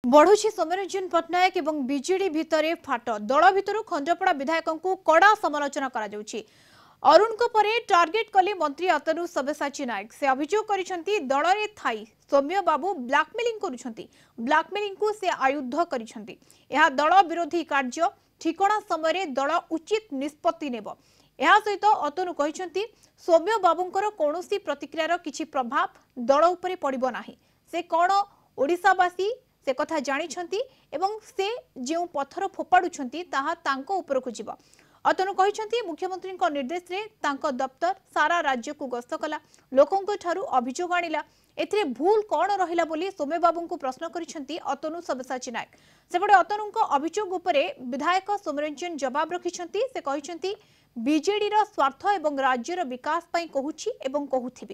बढ़ुछि सौम्यरंजन पट्टनायक एवं बीजेडी भितरे फाट दल भितर खंजपड़ा विधायक को कड़ा समालोचना करा जाउछि। अरुण को परे टार्गेट कले मंत्री अतनु सब्यसाची नायक से अभियोग करिसेंती दल रे थाई सौम्य बाबू ब्लैकमेलिंग करुछंती। ब्लैकमेलिंग को से आयुध करिसेंती। यह दल विरोधी कार्य ठिकणा समय दल उचित निष्पत्ति नेब। यह सहित अतनु कहिसेंती सौम्य बाबूंकर कोनोसी प्रतिक्रियार किछि प्रभाव दल उपरे पड़िबो नाही। से कोन ओडिसावासी से कथा जानिछंती एवं से जो पत्थर फोपाडुछंती ताहा तांको उपरकु जीव। अतनु कहिछंती मुख्यमंत्री निर्देश रे तांको दफ्तर सारा राज्य को गस्त कला, लोकंको ठारू अभियोग आनिला। एथिरे भूल कौन रहिला बोली सौम्य बाबू को प्रश्न करिछंती अतनु सब्यसाची नायक। सेपटे अतनुको अभियोग उपरे विधायक सौम्यरंजन जवाब रखिछंती। से कहिछंती बीजेडी रो स्वार्थ एवं राज्यर विकास पई कहूछि एवं कहूथिबी।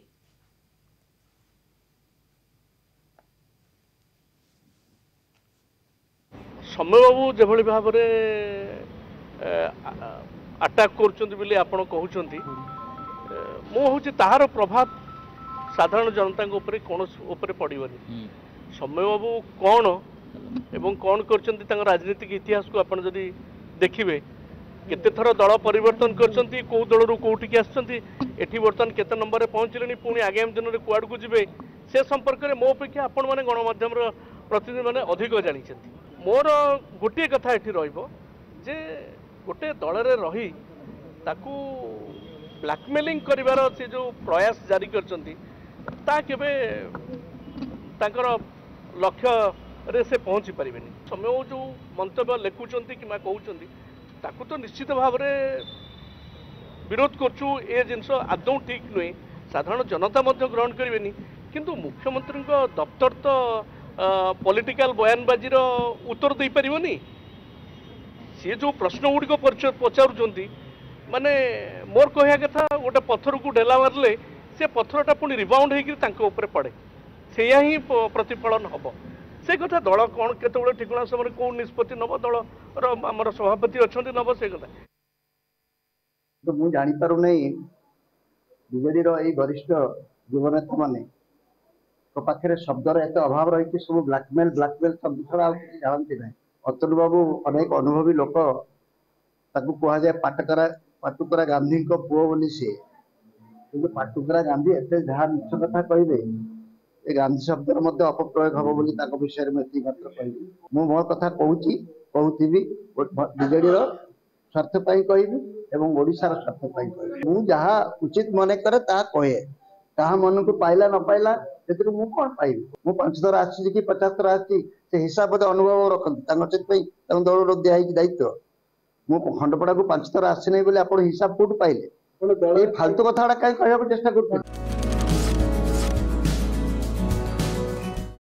सौम्य बाबू जेभली भाव अटैक कहते मुझे तार प्रभाव साधारण जनता कौन पड़ोनी। सौम्य बाबू कौन एवं कौन कर राजनीतिक इतिहास को आप देखिए केते थर दल परिवर्तन करछंती, को दल रु कोठी आछंती, एठी बर्तन केते नंबर रे पहुंचलेनी, पुणी आगामी दिन में कुआड़ को जिवे से संपर्क में मो अपेक्षा आपण माने गणमाध्यम प्रतिनिधि माने अधिक जानिछंती। मोर गोटे कथा एठी रहिबो जे गोटे दल रे रही ताकू ब्लैकमेलिंग करिवार से जो प्रयास जारी करछंती ता केबे ताकर लक्ष्य रे से पहुंची परिबेनी। समय जो मंतव्य लेखुचंती कि कहउचंती ताकू तो निश्चित भाव में विरोध करछु। ए जिनस आदौ ठीक नुहे, साधारण जनता मध्य ग्रहण करेनि। किंतु मुख्यमंत्री दफ्तर तो पॉलिटिकल बयानबाजी उत्तर दे पारिबनी। सी जो प्रश्न गुड़िक पचारुंट माने मोर कहया कथा गोटे पत्थर को ढेला मारले से पत्थरटा पुणी रिबाउंड होकर पड़े, से ही प्रतिफलन हम। से कथा दल कौन केत ठिकणा समय कौन निष्पत्ति नब दल आमर सभापति अच्छा नब से कथा तो मुझे जापर नहीं। बीजेडी वरिष्ठ युवनेता मान पाखे शब्दर एत अभाव रही सब ब्लैकमेल ब्लैकमेल शब्द छड़ा जानती ना। अतुल बाबू अनेक अनुभवी लोक कह जाए पाटुकरा गांधी को पुओ बोली सी कि पाटुकरा गांधी एत जहाँ मिछ कथा कहे गांधी शब्द अपप्रयोग हम बोली विषय में मात्र कह मो कथा कहूथी बीजेडी स्वार्थ कह ओडिशार स्वार्थ कह मु जहाँ उचित मन करे कहे ताहा मन को पाइला न पाइला से मु कौन पाइबी। मु 5 थर आसी कि 50 थर आसी से हिसाब से अनुभव रखती दल दिखाई दायित्व। मु खंडपड़ा को 5 थर आसी नहीं बोले आप हिसाब कौट पाइले फालतू कथा कहीं कहना चेष्टा कर।